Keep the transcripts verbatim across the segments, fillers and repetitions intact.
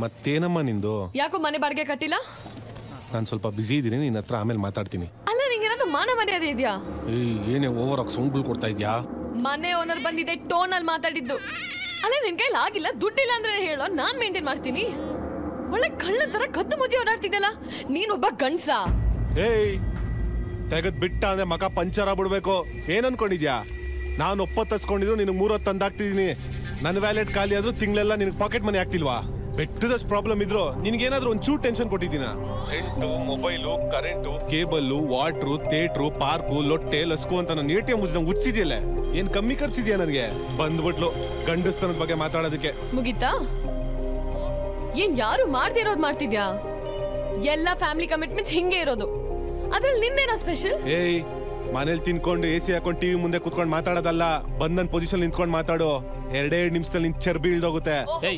ಮತ್ತೇನಮ್ಮ ನಿಂದು? ಯಾಕೋ ಮನೆ ಬಾಡಿಗೆ ಕಟ್ಟಿಲ್ಲ? ನಾನು ಸ್ವಲ್ಪ ಬಿಸಿ ಇದ್ದೀನಿ, ನಿನ್ನ ಹತ್ರ ಆಮೇಲೆ ಮಾತಾಡ್ತೀನಿ. ಅಲ್ಲ ನಿಂಗೇನಾದ್ರು ಮಾನ ಮರ್ಯಾದೆ ಇದೆಯಾ? ಏಯ್ ಏನೇ ಓವರ್ ಆಗಿ ಸೌಂಡ್ ಕೊಡ್ತಾ ಇದ್ಯಾ? ಮನೆ ಓನರ್ ಬಂದಿದೆ ಟೋನ್ ಅಲ್ಲಿ ಮಾತಾಡಿದ್ದು. ಅಲ್ಲ ನಿನ್ ಕೈಲಿ ಆಗಿಲ್ಲ, ದುಡ್ಡಿಲ್ಲ ಅಂದ್ರೆ ಹೇಳೋ, ನಾನ್ ಮೇಂಟೈನ್ ಮಾಡ್ತೀನಿ. ಒಳ್ಳೆ ಕಳ್ಳ ತರ ಕದ್ದು ಮುಚ್ಚಿ ಓಡಾಡ್ತಿದ್ದಲ್ಲ, ನೀನೊಬ್ಬ ಗಂಡ್ಸ. ಏಯ್ ತೆಗದ್ ಬಿಟ್ಟ ಅಂದ್ರೆ ಮಕ ಪಂಚರ್ ಆಗ್ಬಿಡ್ಬೇಕು. ಏನ್ ಅನ್ಕೊಂಡಿದ್ಯಾ? ನಾನು ಒಪ್ಪತ್ತಸ್ಕೊಂಡಿದ್ರು ನಿನಗೆ ಮೂರೊತ್ತು ತಂದಾಗ್ತಿದೀನಿ. ನನ್ನ ವ್ಯಾಲೆಟ್ ಖಾಲಿ ಆದ್ರೂ ತಿಂಗಳೆಲ್ಲ ನಿನಗೆ ಪಾಕೆಟ್ ಮನಿ ಆಗ್ತಿಲ್ವಾ? ಬೆಟ್ಟದಷ್ಟು ಪ್ರಾಬ್ಲಮ್ ಇದ್ರು ನಿನ್ಗೇನಾದ್ರೂ ಒಂಚೂರು ಟೆನ್ಷನ್ ಕೊಟ್ಟಿದ್ದೀನ? Rent, mobile, current, cable, water, theatre, park, ಲೊಟ್ಟೆ, ಲಸ್ಕು ಅಂತ ನಾನು ಎ ಟಿ ಎಂ ಮುಗಿಸಿದಂಗೆ ಹುಚ್ಚಿದೆಯಲ್ಲ. ಏನ್ ಕಮ್ಮಿ ಖರ್ಚಿದ್ಯಾ ನನಗೆ? ಬಂದ್ಬಿಟ್ಲು ಗಂಡಸ್ತನದ ಬಗ್ಗೆ ಮಾತಾಡೋದಕ್ಕೆ. ಮುಗಿತಾ? ಏನ್ ಯಾರು ಮಾಡ್ತಿರೋದು ಮಾಡ್ತಿದ್ಯಾ? ಎಲ್ಲ ಫ್ಯಾಮಿಲಿ ಕಮಿಟ್ಮೆಂಟ್ಸ್ ಹಿಂಗೆ ಇರೋದು. ಅದ್ರಲ್ಲಿ ನಿಂದೇನಾ ಸ್ಪೆಷಲ್? ಏಯ್ ಮನೇಲಿ ತಿನ್ಕೊಂಡು ಎ ಸಿ ಹಾಕೊಂಡು ಟಿವಿ ಮುಂದೆ ಕುತ್ಕೊಂಡು ಮಾತಾಡೋದಲ್ಲ, ಬಂದ್ ನನ್ ಪೊಸಿಷನ್ ನಿಂತ್ಕೊಂಡು ಮಾತಾಡು. ಎರಡೇ ಎರಡು ನಿಮಿಷದಲ್ಲಿ ನಿನ್ ಚರ್ಬಿ ಇಳ್ದೋಗುತ್ತೆ.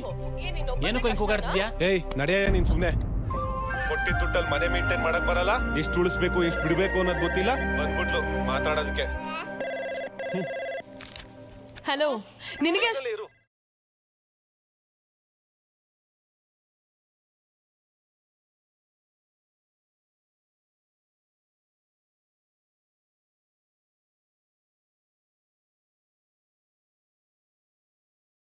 ಏಯ್ ನಡೆಯ ನೀನ್ ಸುಮ್ನೆ. ಕೊಟ್ಟಿದ್ದ ದುಡ್ಡಲ್ಲಿ ಮನೆ ಮೇಂಟೈನ್ ಮಾಡಕ್ ಬರಲ್ಲ, ಎಷ್ಟು ಉಳಿಸ್ಬೇಕು ಎಷ್ಟು ಬಿಡ್ಬೇಕು ಅನ್ನೋದು ಗೊತ್ತಿಲ್ಲ, ಬಂದ್ಬಿಟ್ಲು ಮಾತಾಡೋದಕ್ಕೆ. ಹಲೋ, ನಿನಗೆ